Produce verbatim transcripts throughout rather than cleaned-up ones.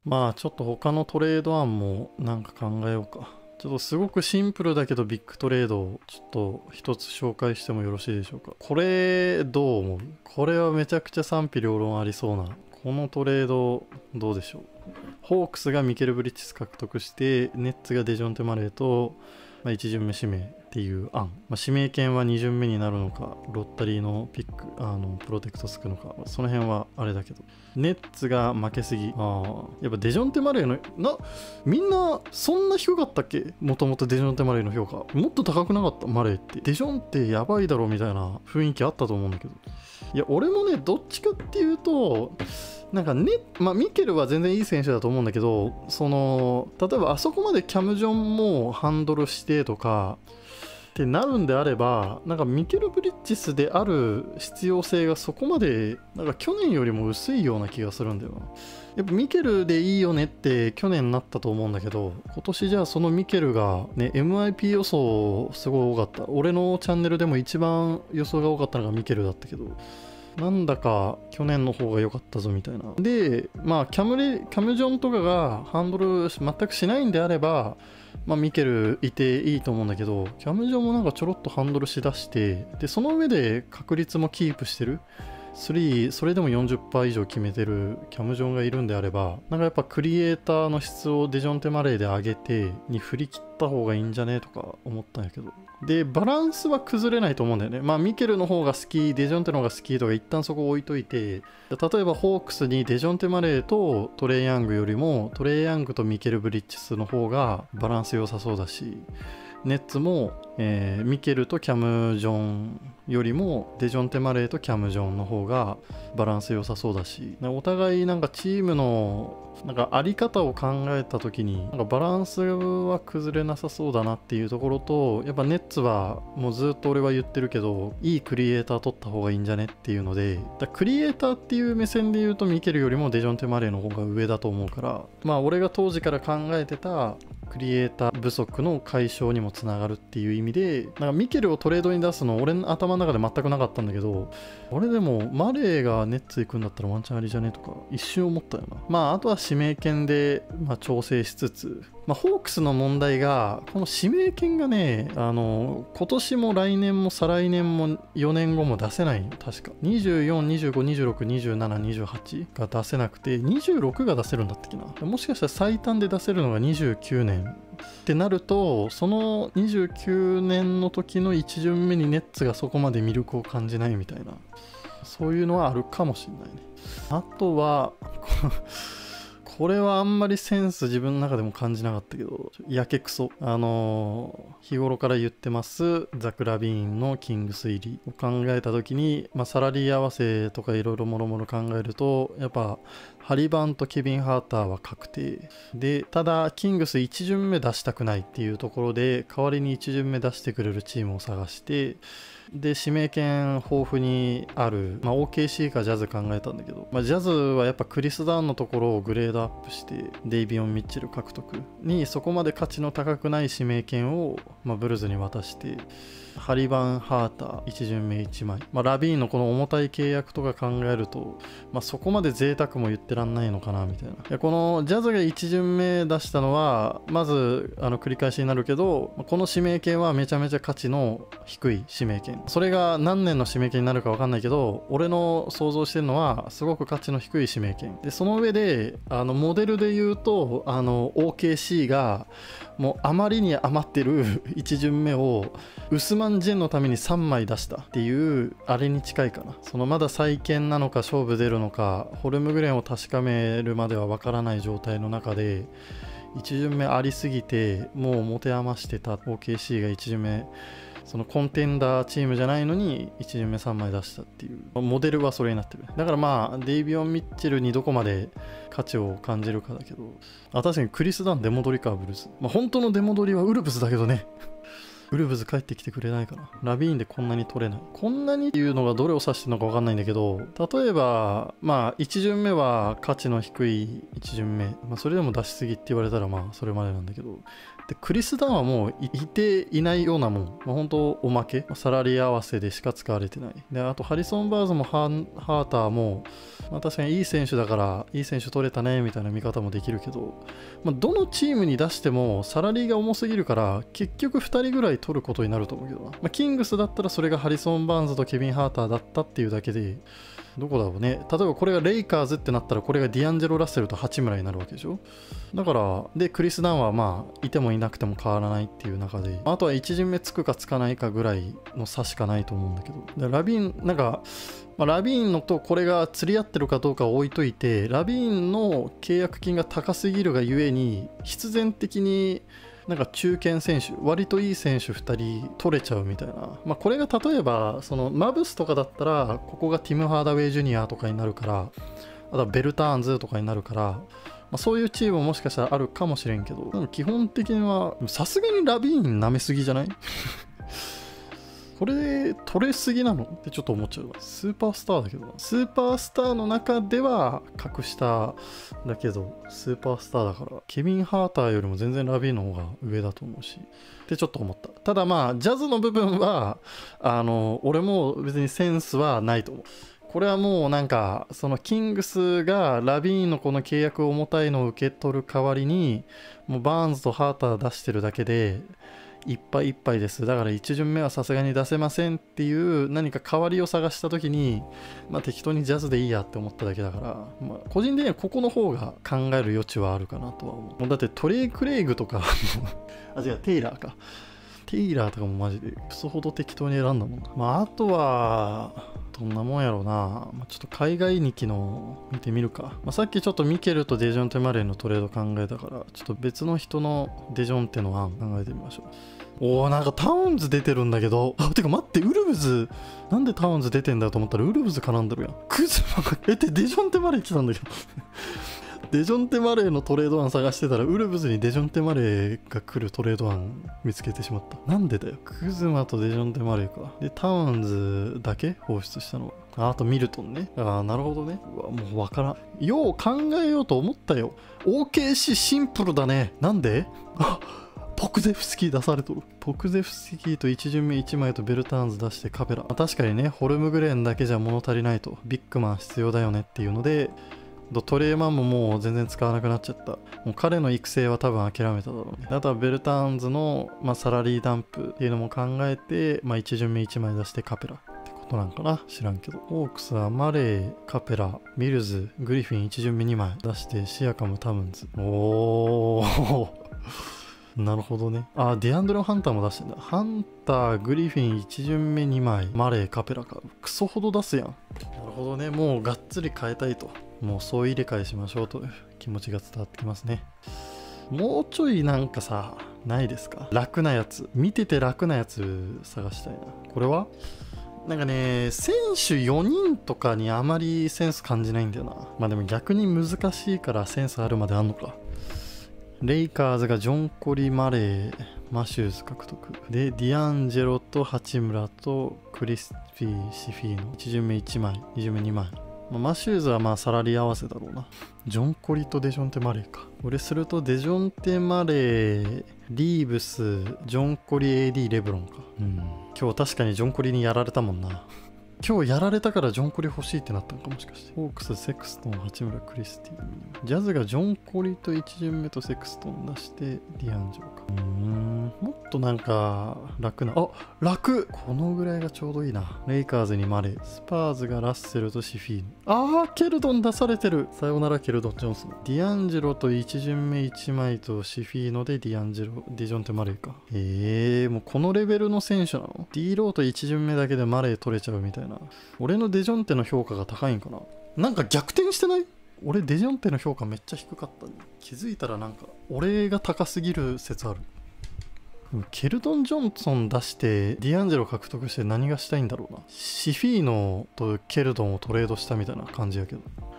まあちょっと他のトレード案もなんか考えようか。ちょっとすごくシンプルだけどビッグトレードをちょっと一つ紹介してもよろしいでしょうか。これどう思う？これはめちゃくちゃ賛否両論ありそうな。このトレードどうでしょう？ホークスがミケル・ブリッジス獲得して、ネッツがデジョンテ・マレーと、まあ、いち巡目指名っていう案、まあ、指名権はに巡目になるのか、ロッタリーのピック、あのプロテクトつくのか、その辺はあれだけど、ネッツが負けすぎ。ああ、やっぱデジョンテ・マレーのな、みんなそんな低かったっけ？もともとデジョンテ・マレーの評価もっと高くなかった？マレーってデジョンってやばいだろみたいな雰囲気あったと思うんだけど、いや俺もねどっちかっていうとなんかね、まあ、ミケルは全然いい選手だと思うんだけど、その例えばあそこまでキャム・ジョンもハンドルしてとかってなるんであれば、なんかミケル・ブリッジスである必要性がそこまでなんか去年よりも薄いような気がするんだよな。やっぱミケルでいいよねって去年なったと思うんだけど、今年じゃあそのミケルがね エムアイピー 予想すごい多かった。俺のチャンネルでも一番予想が多かったのがミケルだったけど、なんだか去年の方が良かったぞみたいな。で、まあキャムレ、キャムジョンとかがハンドル全くしないんであれば、まあミケルいていいと思うんだけど、キャムジョンもなんかちょろっとハンドルしだして、で、その上で確率もキープしてる。スリー、それでも よんじゅっパーセント 以上決めてるキャムジョンがいるんであれば、なんかやっぱクリエイターの質をデジョンテ・マレーで上げてに振り切った方がいいんじゃねとか思ったんやけど。で、バランスは崩れないと思うんだよね。まあミケルの方が好き、デジョンテの方が好きとか一旦そこ置いといて、例えばホークスにデジョンテ・マレーとトレイ・ヤングよりもトレイ・ヤングとミケル・ブリッジスの方がバランス良さそうだし、ネッツも、えー、ミケルとキャム・ジョンよりもデジョンテ・マレーとキャム・ジョンの方がバランス良さそうだし、お互いなんかチームのなんかあり方を考えた時になんかバランスは崩れなさそうだなっていうところと、やっぱネッツはもうずっと俺は言ってるけど、いいクリエイター取った方がいいんじゃねっていうので、だクリエイターっていう目線で言うとミケルよりもデジョンテ・マレーの方が上だと思うから、まあ俺が当時から考えてたクリエイター不足の解消にもつながるっていう意味で、なんかミケルをトレードに出すの俺の頭の中で全くなかったんだけど、俺でもマレーがネッツ行くんだったらワンチャンありじゃねとか一瞬思ったよな。まああとは指名権で、まあ、調整しつつ、まあ、ホークスの問題がこの指名権がね、あの今年も来年も再来年もよねんごも出せないの確かにじゅうよん、にじゅうご、にじゅうろく、にじゅうなな、にじゅうはちが出せなくて、にじゅうろくが出せるんだったっけな。もしかしたら最短で出せるのがにじゅうきゅうねんってなると、そのにじゅうきゅうねんの時のいち巡目にネッツがそこまで魅力を感じないみたいな、そういうのはあるかもしれないね。あとはこれはあんまりセンス自分の中でも感じなかったけど、やけくそ。あのー、日頃から言ってますザク・ラビーンのキングス入りを考えた時に、まあ、サラリー合わせとかいろいろもろもろ考えると、やっぱハリバンとケビン・ハーターは確定で、ただキングスいち巡目出したくないっていうところで、代わりにいち巡目出してくれるチームを探して、で指名権豊富にある、まあ、オーケーシー かジャズ考えたんだけど、まあ、ジャズはやっぱクリス・ダウンのところをグレードアップしてデイビオン・ミッチェル獲得にそこまで価値の高くない指名権を、まあ、ブルズに渡して、ハリバン・ハーターいち巡目いちまい、まあ、ラビーンのこの重たい契約とか考えると、まあ、そこまで贅沢も言ってらんないのかなみたいな。いやこのジャズがいち巡目出したのはまずあの繰り返しになるけど、この指名権はめちゃめちゃ価値の低い指名権、それが何年の指名権になるか分かんないけど、俺の想像してるのはすごく価値の低い指名権で、その上であのモデルで言うとあの オーケーシー がもうあまりに余ってるいち巡目をウスマン・ジェンのためにさんまい出したっていうあれに近いかな。そのまだ再建なのか勝負出るのかホルムグレンを確かめるまでは分からない状態の中で、いち巡目ありすぎてもう持て余してた オーケーシー がいち巡目そのコンテンダーチームじゃないのにいち巡目さんまい出したっていうモデルはそれになってる。だからまあデイビオン・ミッチェルにどこまで価値を感じるかだけど、あ確かにクリス・ダン出戻りかブルース、まあ、本当の出戻りはウルブスだけどねウルブズ帰ってきてくれないかな。ラビーンでこんなに取れない。こんなにっていうのがどれを指してるのか分かんないんだけど、例えばまあいち巡目は価値の低いいち巡目、まあ、それでも出しすぎって言われたらまあそれまでなんだけど、でクリス・ダンはもう い, いていないようなもん、まあ、本当おまけ、サラリー合わせでしか使われてない。であとハリソン・バーズもハーハーターも、まあ、確かにいい選手だからいい選手取れたねみたいな見方もできるけど、まあ、どのチームに出してもサラリーが重すぎるから結局ふたりぐらい取ることになると思うけどな、まあ、キングスだったらそれがハリソン・バーンズとケビン・ハーターだったっていうだけで、どこだろうね。例えばこれがレイカーズってなったらこれがディアンジェロ・ラッセルと八村になるわけでしょ。だからでクリス・ダンはまあいてもいなくても変わらないっていう中で、あとはいち巡目つくかつかないかぐらいの差しかないと思うんだけど、でラビーンなんか、まあ、ラビーンのとこれが釣り合ってるかどうかは置いといて、ラビーンの契約金が高すぎるがゆえに必然的になんか中堅選手、割といい選手ふたり取れちゃうみたいな、まあ、これが例えばそのマブスとかだったらここがティム・ハーダウェイ・ジュニアとかになるから、あとはベルターンズとかになるから、まあ、そういうチームももしかしたらあるかもしれんけど、でも基本的にはさすがにラビーン舐めすぎじゃないこれ取れすぎなのってちょっと思っちゃうわ。スーパースターだけどな。スーパースターの中では格下だけどスーパースターだからケビン・ハーターよりも全然ラビーンの方が上だと思うしってちょっと思った。ただまあジャズの部分はあの俺も別にセンスはないと思う。これはもうなんかそのキングスがラビーンのこの契約重たいのを受け取る代わりにもうバーンズとハーター出してるだけでいっぱいいっぱいです。だからいち巡目はさすがに出せませんっていう何か代わりを探した時に、まあ、適当にジャズでいいやって思っただけだから、まあ、個人的にはここの方が考える余地はあるかなとは思う。もうだってトレイ・クレイグとかあ違うテイラーかテイラーとかもマジでクソほど適当に選んだもんな。まああとはどんなもんやろうな、まあ、ちょっと海外にきの見てみるか、まあ、さっきちょっとミケルとデジョンテ・マレーのトレード考えたからちょっと別の人のデジョンテの案考えてみましょう。おーなんかタウンズ出てるんだけど、あてか待ってウルブズなんでタウンズ出てんだと思ったらウルブズ絡んでるやん。クズマがえってデジョンテ・マレー来たんだけどデジョンテ・マレーのトレード案探してたらウルブズにデジョンテ・マレーが来るトレード案見つけてしまった。なんでだよ。クズマとデジョンテ・マレーか。でタウンズだけ放出したの。あ, あとミルトンね。ああなるほどね。うわもうわからん。よう考えようと思ったよ。 オーケーシー シンプルだね。なんであポクゼフスキー出されとる。ポクゼフスキーといち巡目いちまいとベルターンズ出してカペラ、まあ、確かにねホルムグレーンだけじゃ物足りないと、ビッグマン必要だよねっていうのでトレーマンももう全然使わなくなっちゃった。もう彼の育成は多分諦めただろうね。あとはベルターンズの、まあ、サラリーダンプっていうのも考えて、まあ、いち巡目いちまい出してカペラってことなんかな、知らんけど。ホークスはマレー、カペラ、ミルズ、グリフィンいち巡目にまい出してシアカム、タムンズ。おーなるほどね。あ、ディアンドロ・ハンターも出してんだ。ハンター、グリフィンいち巡目にまい、マレー、カペラか。クソほど出すやん。なるほどね。もうがっつり変えたいと。もうそう入れ替えしましょうという気持ちが伝わってきますね。もうちょいなんかさ、ないですか？楽なやつ。見てて楽なやつ探したいな。これはなんかね、選手よにんとかにあまりセンス感じないんだよな。まあでも逆に難しいからセンスあるまであんのか。レイカーズがジョン・コリ・マレー、マシューズ獲得。で、ディアンジェロと八村とクリスピー、シフィーのいち巡目いちまい、に巡目にまい。まあ、マシューズはまあサラリー合わせだろうな。ジョン・コリとデジョンテ・マレーか。これするとデジョンテ・マレー、リーブス、ジョン・コリ、エーディー、レブロンか。うん。今日確かにジョン・コリにやられたもんな。今日やられたからジョン・コリ欲しいってなったのかもしかして。ホークス、セクストン、八村、クリスティ。ジャズがジョン・コリといち巡目とセクストン出してディアンジョか。うーん。もっとなんか楽な。あ、楽このぐらいがちょうどいいな。レイカーズにマレー。スパーズがラッセルとシフィーノ。あー、ケルドン出されてる。さよならケルドン・ジョンソン。ディアンジェロといち巡目いちまいとシフィーノでディアンジェロ、ディジョンテ・マレーか。えー、もうこのレベルの選手なの？ D ローといち巡目だけでマレー取れちゃうみたいな。俺のデジョンテの評価が高いんかな。なんか逆転してない？俺デジョンテの評価めっちゃ低かったね。気づいたらなんか俺が高すぎる説ある。ケルドン・ジョンソン出してディアンジェロ獲得して何がしたいんだろうな。シフィーノとケルドンをトレードしたみたいな感じやけど。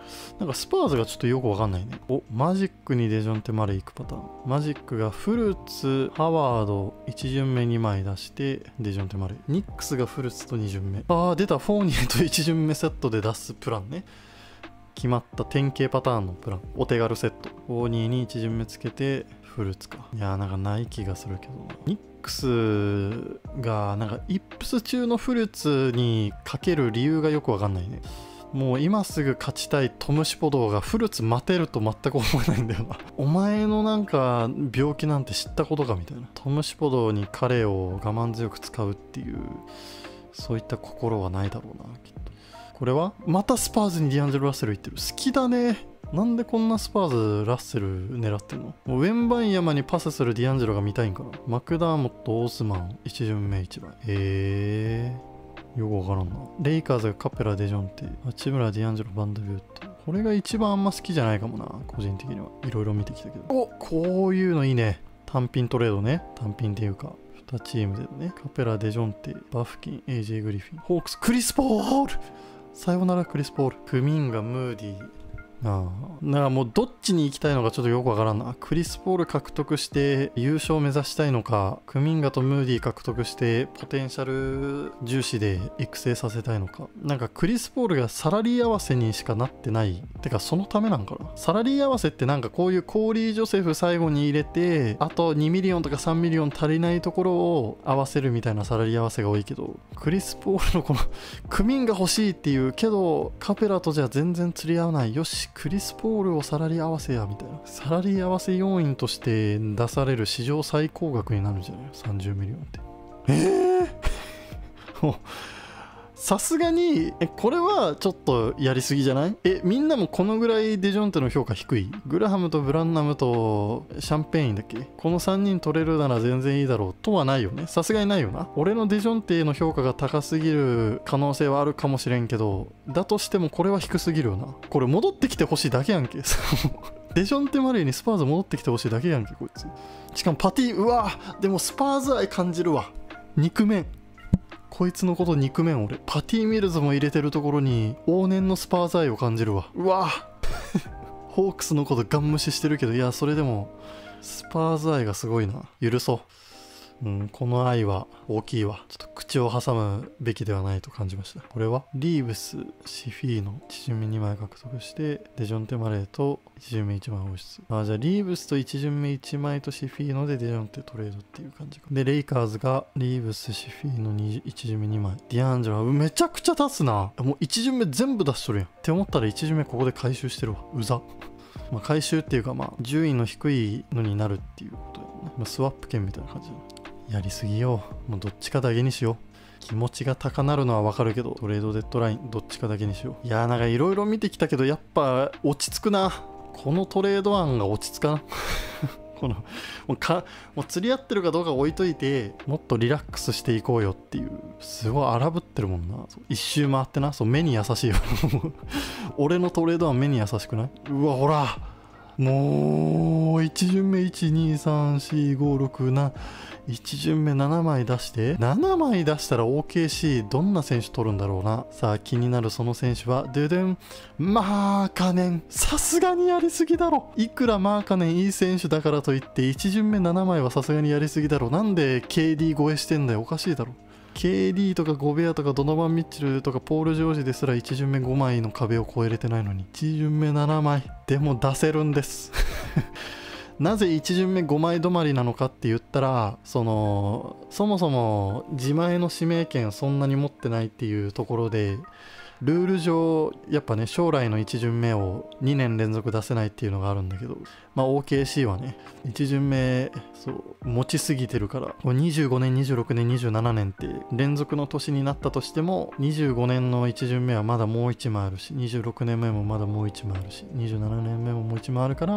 なんかスパーズがちょっとよくわかんないね。お、マジックにデジョンテ・マレー行くパターン。マジックがフルーツ、ハワードいち巡目にまい出してデジョンテ・マレー。ニックスがフルーツとに巡目。ああ、出た。フォーニエといち巡目セットで出すプランね。決まった典型パターンのプラン。お手軽セット。フォーニエにいち巡目つけてフルーツか。いやーなんかない気がするけどな。ニックスがなんかイップス中のフルーツにかける理由がよくわかんないね。もう今すぐ勝ちたいトムシポドーがフルーツ待てると全く思えないんだよな。お前のなんか病気なんて知ったことかみたいな。トムシポドーに彼を我慢強く使うっていうそういった心はないだろうなきっと。これはまたスパーズにディアンジェロ・ラッセルいってる。好きだね。なんでこんなスパーズラッセル狙ってんの。もうウェンバンヤマにパスするディアンジェロが見たいんかな。マクダーモット、オースマンいち巡目いちばい。へえよくわからんな。レイカーズがカペラ、デジョンテ、八村、ディアンジェロ、バンドビュート。これが一番あんま好きじゃないかもな、個人的には。いろいろ見てきたけど。お、こういうのいいね。単品トレードね。単品っていうか、にチームでね。カペラ、デジョンテ、バフキン、エージェー グリフィン、ホークス、クリス・ポール。さよならクリス・ポール。クミンガ、ムーディー。ああ、だからもうどっちに行きたいのかちょっとよくわからんな。クリス・ポール獲得して優勝を目指したいのか、クミンガとムーディ獲得してポテンシャル重視で育成させたいのか。なんかクリス・ポールがサラリー合わせにしかなってない。てかそのためなんかな。サラリー合わせってなんかこういうコーリー・ジョセフ最後に入れて、あとにミリオンとかさんミリオン足りないところを合わせるみたいなサラリー合わせが多いけど、クリス・ポールのこのクミンガ欲しいっていうけどカペラとじゃ全然釣り合わない。よしクリス・ポールをサラリー合わせやみたいな。サラリー合わせ要因として出される史上最高額になるんじゃない？ さんじゅう ミリオンって。ええー、さすがにえこれはちょっとやりすぎじゃない？えみんなもこのぐらいデジョンテの評価低い？グラハムとブランナムとシャンペーンだっけ？このさんにん取れるなら全然いいだろうとはないよね。さすがにないよな。俺のデジョンテの評価が高すぎる可能性はあるかもしれんけど、だとしてもこれは低すぎるよな。これ戻ってきてほしいだけやんけ。デジョンテ・マレーにスパーズ戻ってきてほしいだけやんけこいつ。しかもパティ、うわでもスパーズ愛感じるわ。肉面こいつのこと憎めん俺。パティ・ミルズも入れてるところに往年のスパーズ愛を感じるわ。うわホークスのことガン無視してるけど、いやそれでもスパーズ愛がすごいな。許そう。うん、この愛は大きいわ。ちょっと口を挟むべきではないと感じました。これはリーブス、シフィーノ、いち巡目にまい獲得してデジョンテ・マレーといち巡目いちまい放出。あ、じゃあリーブスといち巡目いちまいとシフィーノでデジョンテトレードっていう感じか。でレイカーズがリーブス、シフィーノいち巡目にまい、ディアンジェロめちゃくちゃ立つな。もういち巡目全部出しとるやんって思ったらいち巡目ここで回収してるわ。うざ。まあ回収っていうかまあ順位の低いのになるっていうことだよね。まあ、スワップ券みたいな感じだね。やりすぎよ。もうどっちかだけにしよう。気持ちが高鳴るのはわかるけど、トレードデッドラインどっちかだけにしよう。いやーなんかいろいろ見てきたけどやっぱ落ち着くな。このトレード案が落ち着かな。このもうかもう釣り合ってるかどうか置いといて、もっとリラックスしていこうよっていう。すごい荒ぶってるもんな。一周回ってな。そう目に優しいよ。俺のトレード案目に優しくない？うわほらもういち巡目いちにさんしごろくなないち巡目ななまい出してななまい出したら オーケーシー どんな選手取るんだろうな。さあ気になるその選手はドゥドゥンマーカネン。さすがにやりすぎだろ。いくらマーカネンいい選手だからといっていち巡目ななまいはさすがにやりすぎだろ。なんで ケーディー 超えしてんだよ。おかしいだろ。ケーディー とかゴベアとかドノバン・ミッチェルとかポール・ジョージですらいち巡目ごまいの壁を越えれてないのにいち巡目ななまいでも出せるんです。なぜいち巡目ごまい止まりなのかって言ったら、そのそもそも自前の指名権そんなに持ってないっていうところで、ルール上やっぱね将来のいち巡目をにねん連続出せないっていうのがあるんだけど、まあ オーケーシー はねいち巡目そう持ちすぎてるから、にじゅうごねんにじゅうろくねんにじゅうななねんって連続の年になったとしても、にじゅうごねんのいち巡目はまだもういちまいあるし、にじゅうろくねんめもまだもういちまいあるし、にじゅうななねんめももういちまいあるから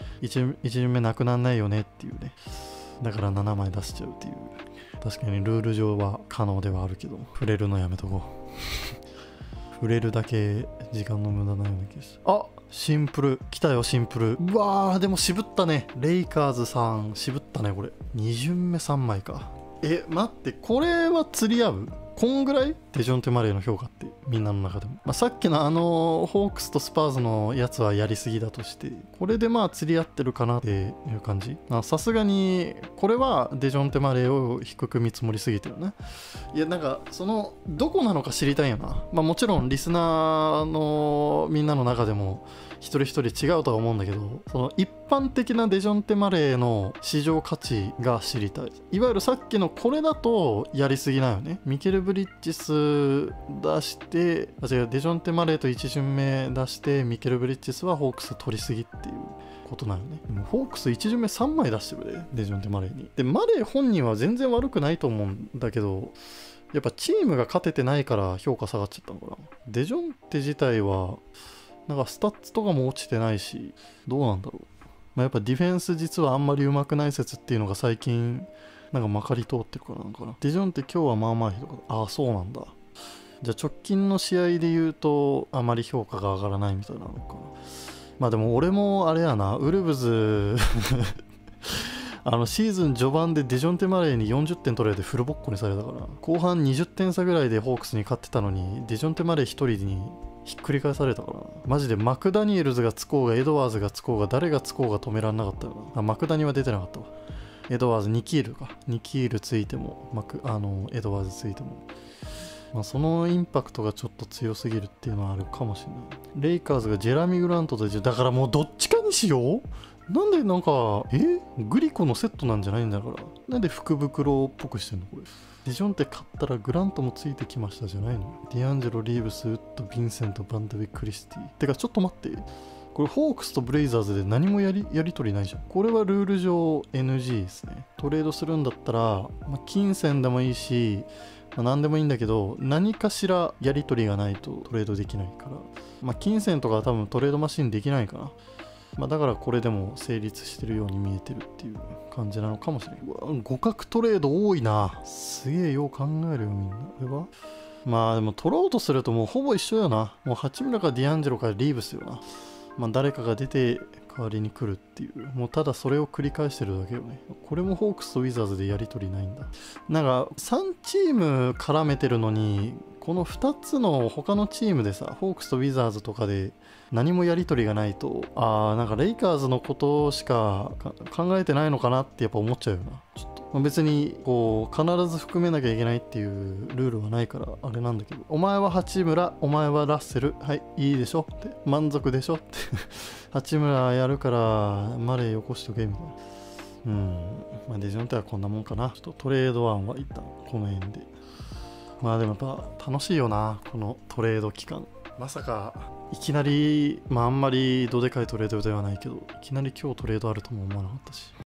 1, 1巡目なくなんないよねっていうね。だからななまい出しちゃうっていう。確かにルール上は可能ではあるけど、触れるのやめとこう。触れるだけ時間の無駄なような気がした。あ、シンプル来たよ。シンプル。うわーでも渋ったね。レイカーズさん渋ったねこれ。に巡目さんまいか。え待ってこれは釣り合う？ こんぐらいデジョンテ・マレーの評価ってみんなの中でも、まあ、さっきのあのホークスとスパーズのやつはやりすぎだとして、これでまあ釣り合ってるかなっていう感じ。さすがにこれはデジョンテ・マレーを低く見積もりすぎてるね。いやなんかそのどこなのか知りたいよな。まあもちろんリスナーのみんなの中でも一人一人違うとは思うんだけど、その一般的なデジョンテ・マレーの市場価値が知りたい。いわゆるさっきのこれだとやりすぎなよね。ミケル・ブリッジス出してあ違うデジョンテ・マレーといち巡目出してミケル・ブリッジスはホークス取りすぎっていうことなよね。でもホークスいち巡目さんまい出してるでデジョンテ・マレーに。でマレー本人は全然悪くないと思うんだけど、やっぱチームが勝ててないから評価下がっちゃったのかな。デジョンテ自体はなんかスタッツとかも落ちてないし、どうなんだろう。まあ、やっぱディフェンス実はあんまり上手くない説っていうのが最近なんかまかり通ってるからなんかな。デジョンって今日はまあまあひどかった。ああそうなんだ。じゃあ直近の試合で言うとあまり評価が上がらないみたいなのかな。まあでも俺もあれやな、ウルブズあのシーズン序盤でデジョンテ・マレーによんじゅってん取られてフルボッコにされたから、後半にじゅってん差ぐらいでホークスに勝ってたのにデジョンテ・マレーひとりにひっくり返されたからな。マジでマクダニエルズがつこうがエドワーズがつこうが誰がつこうが止めらんなかったよな。あマクダニは出てなかったわ。エドワーズニキールかニキールついてもマクあのエドワーズついても、まあ、そのインパクトがちょっと強すぎるっていうのはあるかもしれない。レイカーズがジェラミー・グラントとだからもうどっちかにしよう。なんでなんかえグリコのセットなんじゃないんだから、なんで福袋っぽくしてんのこれ。デジョンって勝ったらグラントもついてきましたじゃないの。ディアンジェロ・リーブス、ウッド、ヴィンセント、バンドウィック・クリスティ。てかちょっと待って、これホークスとブレイザーズで何もやりやり取りないじゃん。これはルール上 エヌジー ですね。トレードするんだったら、まあ、金銭でもいいし、まあ、何でもいいんだけど、何かしらやり取りがないとトレードできないから、まあ、金銭とかは多分トレードマシンできないかな。まあ、だからこれでも成立してるように見えてるっていう感じなのかもしれない。うわ互角トレード多いな。すげえよう考えるよみんな。これはまあでも取ろうとするともうほぼ一緒よな。もう八村かディアンジェロかリーブスよな。まあ誰かが出て代わりに来るっていう、もうただそれを繰り返してるだけよね。これもホークスとウィザーズでやり取りないんだ。なんかさんチーム絡めてるのに、このふたつの他のチームでさ、ホークスとウィザーズとかで何もやり取りがないと、あーなんかレイカーズのことしか考えてないのかなってやっぱ思っちゃうよな。ちょっと、まあ、別にこう必ず含めなきゃいけないっていうルールはないからあれなんだけど、お前は八村、お前はラッセル、はいいいでしょって満足でしょって八村やるからマレーよこしとけみたいな。うん、まあ、デジョンテはこんなもんかな。ちょっとトレード案は一旦この辺で。まあでもやっぱ楽しいよな、このトレード期間。まさかいきなり、まああんまりどでかいトレードではないけど、いきなり今日トレードあるとも思わなかったし。